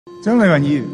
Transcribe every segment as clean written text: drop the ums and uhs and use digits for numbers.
張麗雲議員，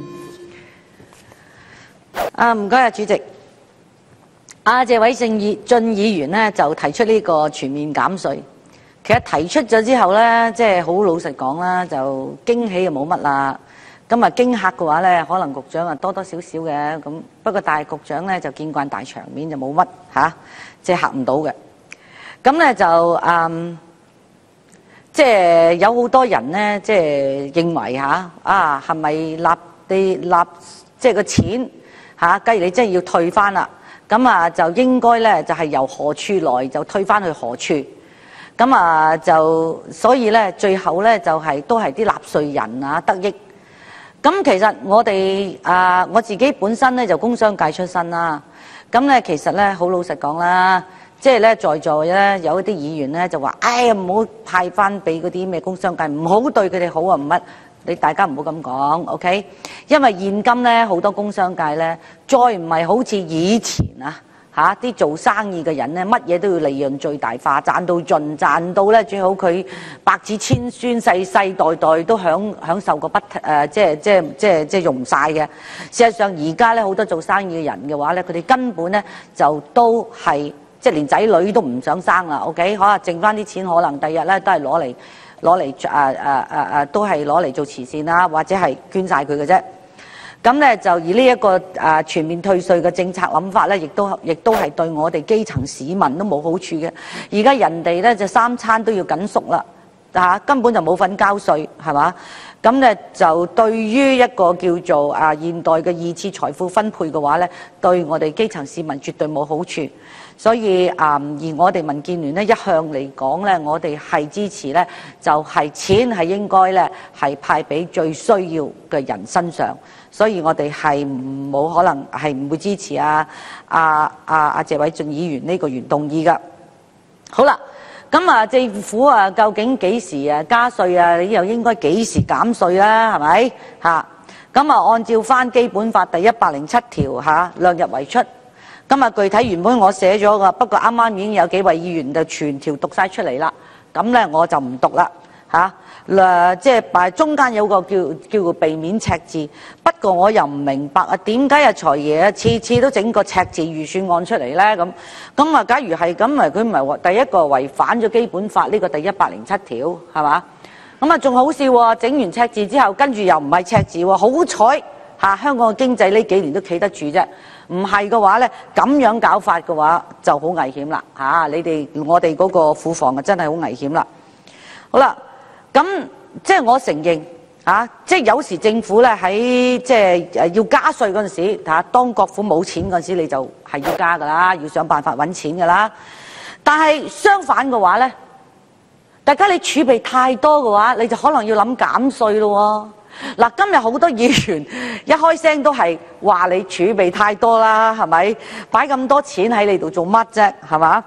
唔該啊，主席。謝偉俊議員呢就提出呢個全面減稅。其實提出咗之後呢，即係好老實講啦，就驚喜就冇乜啦。咁啊驚嚇嘅話呢，可能局長啊多多少少嘅咁。不過但係局長呢就見慣大場面，就冇乜即係嚇唔到嘅。咁呢就即係有好多人呢，即係認為係咪立即係個錢假如你真係要退翻啦，咁就應該呢，就係由何處來就退翻去何處。咁就所以呢，最後呢，就係都係啲納稅人得益。咁其實我哋我自己本身呢，就工商界出身啦。咁呢，其實呢，好老實講啦。即係咧，在座咧有一啲議員咧就話：哎呀，唔好派翻俾嗰啲咩工商界，唔好對佢哋好啊！唔乜，你大家唔好咁講 ，OK？ 因為現今咧好多工商界咧，再唔係好似以前啲做生意嘅人咧，乜嘢都要利潤最大化，賺到盡，賺到咧最好佢百子千孫，世世代代都享受個即係用唔晒嘅。事實上，而家咧好多做生意嘅人嘅話咧，佢哋根本咧就都係。即係連仔女都唔想生啦 ，OK？ 可能剩翻啲錢，可能第日咧都係攞嚟都係攞嚟做慈善啦，或者係捐晒佢嘅啫。咁咧就以呢一個全面退稅嘅政策諗法咧，亦都係對我哋基層市民都冇好處嘅。而家人哋咧就三餐都要緊縮啦，根本就冇份交稅，係嘛？咁咧就對於一個叫做現代嘅二次財富分配嘅話咧，對我哋基層市民絕對冇好處。所以而我哋民建聯咧一向嚟講咧，我哋係支持咧，就係錢係應該咧係派俾最需要嘅人身上。所以我哋係冇可能係唔會支持謝偉俊議員呢個原動議㗎。好啦。咁政府究竟幾時加稅你又應該幾時減稅啦？係咪咁按照翻基本法第107條量入為出。具體原本我寫咗噶，不過啱啱已經有幾位議員就全條讀晒出嚟啦。咁咧我就唔讀啦即係中間有個叫做避免赤字。不過我又唔明白點解財爺次次都整個赤字預算案出嚟咧？咁假如係咁佢唔係第一個違反咗基本法呢個第107條係嘛？咁仲好笑喎！整完赤字之後，跟住又唔係赤字喎。好彩香港嘅經濟呢幾年都企得住啫。唔係嘅話咧，咁樣搞法嘅話就好危險啦我哋嗰個庫房真係好危險啦。好啦。咁即係我承認即係有時政府咧喺即係要加稅嗰陣時當國府冇錢嗰陣時，你就係要加噶啦，要想辦法揾錢噶啦。但係相反嘅話咧，大家你儲備太多嘅話，你就可能要諗減稅咯。嗱，今日好多議員一開聲都係話你儲備太多啦，係咪？擺咁多錢喺你度做乜啫？係嘛？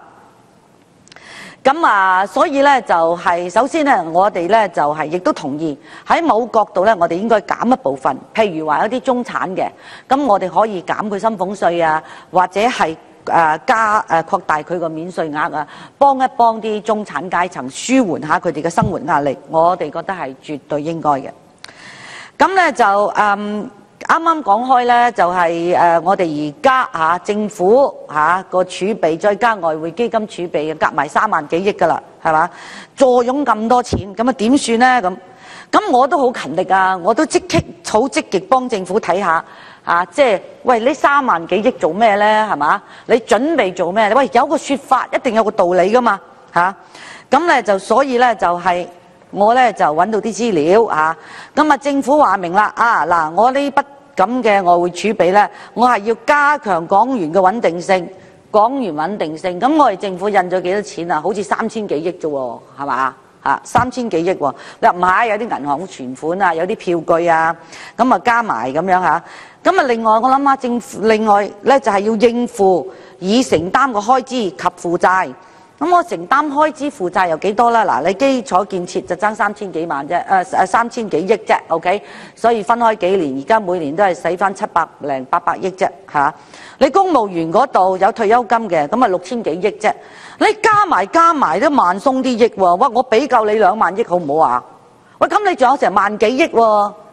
咁所以咧就係首先咧，我哋咧就係亦都同意喺某角度咧，我哋應該減一部分，譬如話有啲中產嘅，咁我哋可以減佢薪俸稅或者係擴大佢個免稅額幫一幫啲中產階層，舒緩下佢哋嘅生活壓力，我哋覺得係絕對應該嘅。咁咧就啱啱講開咧，就係我哋而家政府個儲備，再加外匯基金儲備，夾埋3萬幾億噶啦，係嘛？坐擁咁多錢，咁點算咧？咁我都好勤力我都好積極幫政府睇下即係喂，呢3萬幾億做咩咧？係嘛？你準備做咩？喂，有個說法，一定有個道理噶嘛咁咧就所以咧就係。我咧就揾到啲資料政府話明啦嗱，我呢筆咁嘅外匯儲備咧，我係要加強港元嘅穩定性，港元穩定性。咁我哋政府印咗幾多錢好似3000幾億啫喎，係嘛3000幾億喎？你話唔係，有啲銀行存款有啲票據咁加埋咁樣另外我諗下政府，另外咧就係要應付已承擔嘅開支及負債。咁我承擔開支負債有幾多啦？嗱，你基礎建設就爭3000幾萬啫，3000幾億啫 ，OK？ 所以分開幾年，而家每年都係使翻700零800億啫你公務員嗰度有退休金嘅，咁6000幾億啫。你加埋都萬鬆啲億喎，我俾夠你2萬億好唔好喂，咁你仲有成萬幾億喎？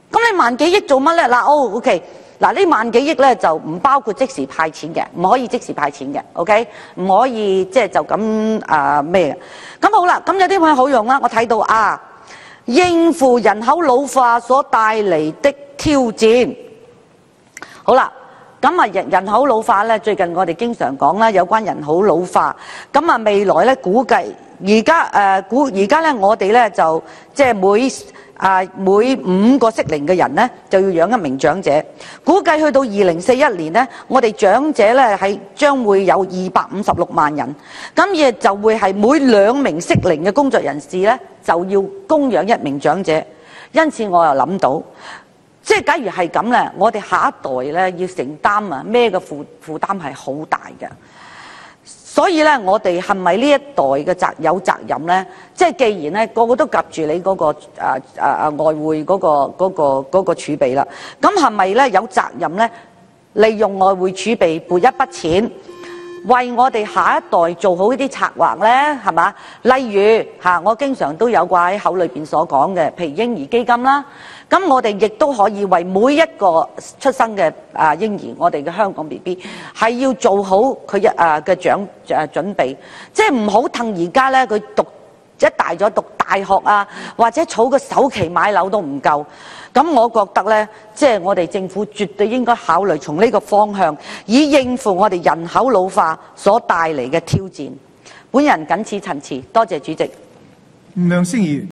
咁你萬幾億做乜咧？OK。嗱，呢萬幾億咧就唔包括即時派錢嘅，唔可以即時派錢嘅 ，OK， 唔可以即係就咁咩嘅。咁好啦，咁有啲咩好用啦？我睇到應付人口老化所帶嚟的挑戰。好啦，咁人口老化咧，最近我哋經常講啦，有關人口老化。咁未來咧估計，而家咧我哋咧就即係每5個適齡嘅人呢，就要養一名長者。估計去到2041年呢，我哋長者呢係將會有256萬人，咁亦就會係每2名適齡嘅工作人士呢，就要供養1名長者。因此我又諗到，即係假如係咁呢，我哋下一代呢要承擔咩嘅負擔係好大嘅。所以咧，我哋係咪呢一代嘅有責任咧？即係既然咧個個都夾住你嗰個外匯嗰個儲備啦，咁係咪咧有責任咧利用外匯儲備撥一筆錢，為我哋下一代做好呢啲策劃咧？係嘛？例如我經常都有掛喺口裏邊所講嘅，譬如嬰兒基金啦。咁我哋亦都可以為每一個出生嘅嬰兒，我哋嘅香港 BB 係要做好佢嘅準備，即係唔好趁而家咧佢一大咗讀大學或者儲個首期買樓都唔夠。咁我覺得咧，即係我哋政府絕對應該考慮從呢個方向，以應付我哋人口老化所帶嚟嘅挑戰。本人謹此陳辭，多謝主席。 梁先議員。